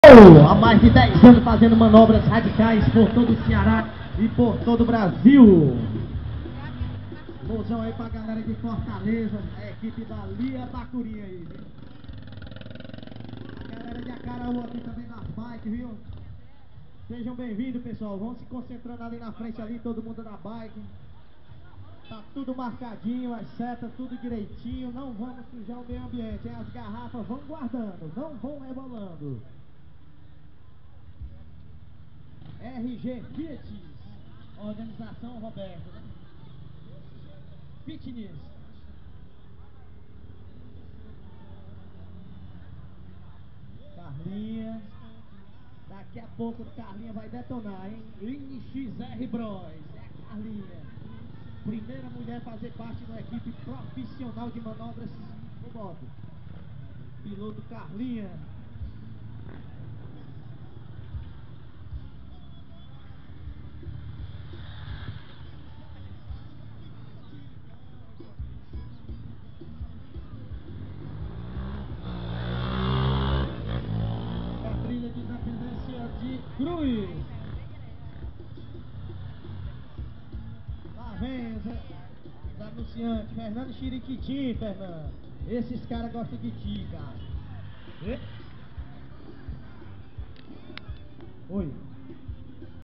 Há mais de 10 anos fazendo manobras radicais por todo o Ceará e por todo o Brasil. Mozão aí pra galera de Fortaleza, a equipe da Lia Bacurinha aí, viu? A galera de Acaraú aqui também nas bikes, viu? Sejam bem-vindos, pessoal. Vão se concentrando ali na frente, ali, todo mundo na bike. Tá tudo marcadinho, as setas, tudo direitinho. Não vamos sujar o meio ambiente, hein? As garrafas vão guardando, não vão rebolando. RG Fiat, organização Roberto, né? Fitness. Carlinha. Daqui a pouco o Carlinha vai detonar, hein? Line XR Bros. É a Carlinha. Primeira mulher a fazer parte da equipe profissional de manobras no moto. Piloto Carlinha. De Cruz. Lá vem os anunciantes, Fernando Chiriquitim, Fernando. Esses caras gostam de ti, cara. Oi.